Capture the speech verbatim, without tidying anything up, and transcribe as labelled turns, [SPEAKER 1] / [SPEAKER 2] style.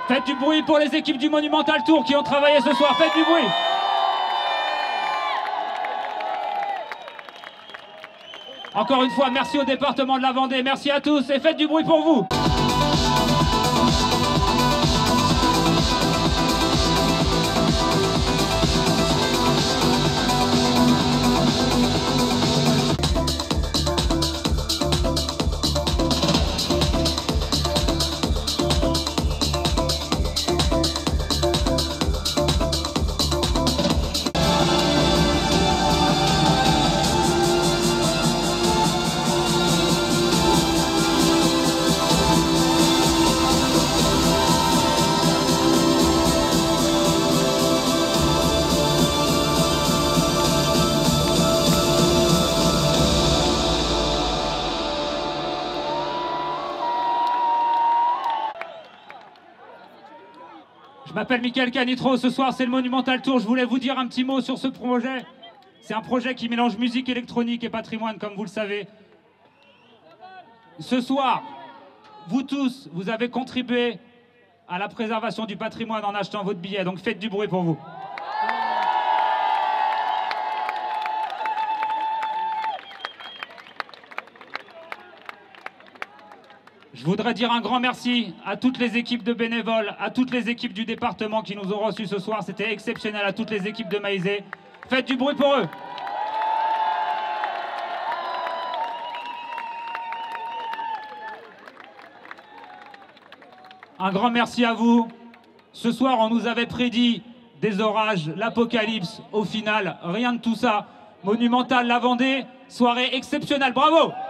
[SPEAKER 1] Faites du bruit pour les équipes du Monumental Tour qui ont travaillé ce soir. Faites du bruit. Encore une fois, merci au département de la Vendée. Merci à tous et faites du bruit pour vous. Je m'appelle Mickaël Canitro, ce soir c'est le Monumental Tour. Je voulais vous dire un petit mot sur ce projet. C'est un projet qui mélange musique électronique et patrimoine, comme vous le savez. Ce soir, vous tous, vous avez contribué à la préservation du patrimoine en achetant votre billet, donc faites du bruit pour vous. Je voudrais dire un grand merci à toutes les équipes de bénévoles, à toutes les équipes du département qui nous ont reçus ce soir. C'était exceptionnel, à toutes les équipes de Maizé. Faites du bruit pour eux. Un grand merci à vous. Ce soir, on nous avait prédit des orages, l'apocalypse. Au final, rien de tout ça. Monumental, la Vendée, soirée exceptionnelle. Bravo!